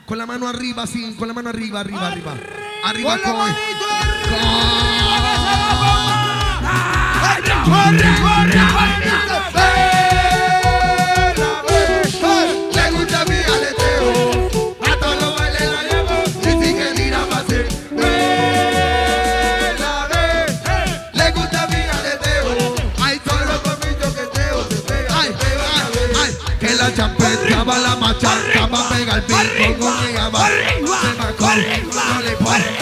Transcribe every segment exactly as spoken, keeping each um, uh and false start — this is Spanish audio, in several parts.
Con la mano arriba, sí, con la mano arriba, arriba, arriba. Arriba con la con. manito ¡Corre, corre, corre! Le gusta mi aleteo, a todos los bailes la llevo y si que tira pase. La ve, le gusta mi aleteo, ay, todos los comitos que teo se pega, ay, ay, ay, que la champeta va la machaca, va a pegar el pico con ella va, se va con, no le pone.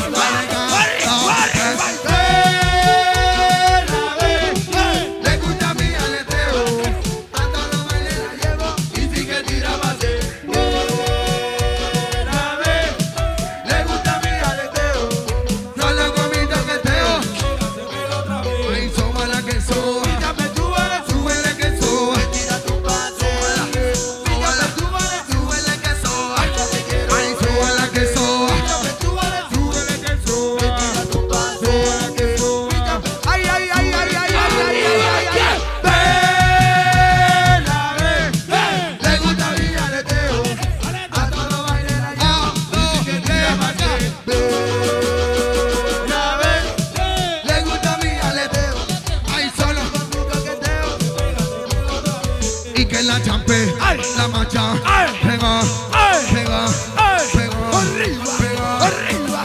La champe, la macha, pega, pega, pega, arriba, pega, arriba,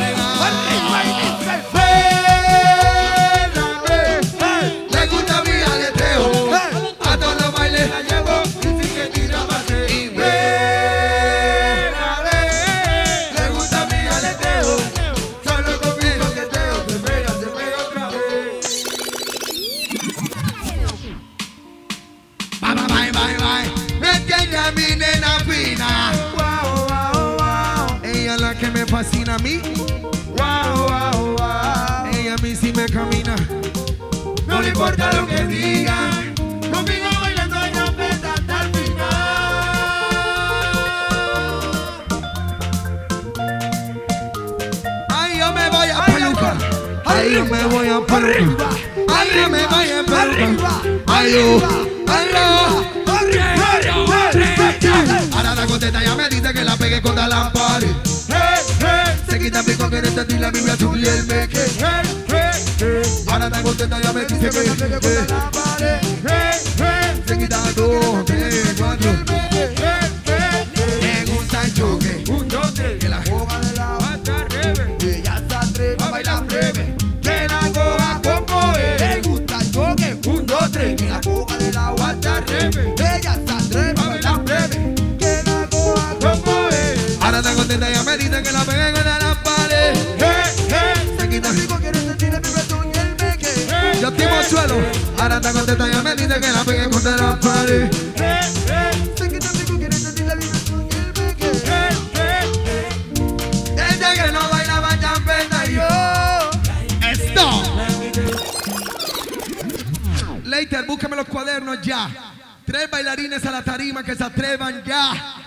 arriba, le gusta mi aleteo, a todos los bailes la llevo, y si que tira pase, y ven a ver, le gusta mi aleteo, solo conmigo que teo, se pega, se pega otra vez. Bye, bye, bye, bye. Me tiene a mi nena fina. Wow, wow, wow. Ella es la que me fascina a mí. Wow, wow, wow. Ella a mí sí me camina. No le importa lo que digan. Conmigo bailando ella pesa hasta el final. Ay, yo me voy a peluca. Ay, yo me voy a peluca. Ay, yo me voy a peluca. Ay, yo. Ahora la contesta ya me dice que la pegué contra la pared. Se quita el pico que en este la Biblia azul y el meque. Ahora la contesta ya me dice que la pegué contra la pared. Se quita dos, tres, cuatro. Me gusta el choque. Un choque. Que la joga de la bata rebe. Ella se atreve a bailar breve. Que la coja como es. Me gusta el choque. Un, dos, tres. Que la joga de la bata rebe. Ella se atreve a bailar breve. Que la coja como es. Ahora está contenta, ya me dice que la pegué contra la pared. Se quita el pico, quiere sentir el vibratón y el meque. Yo timo el suelo. Ahora está contenta, ya me dice que la pegué contra la pared. Se quita el pico, quiere sentir el vibratón y el meque. Desde que no bailaba champeta y yo. Stop. Later, búscame los cuadernos ya. Tres bailarines a la tarima que se atrevan ya.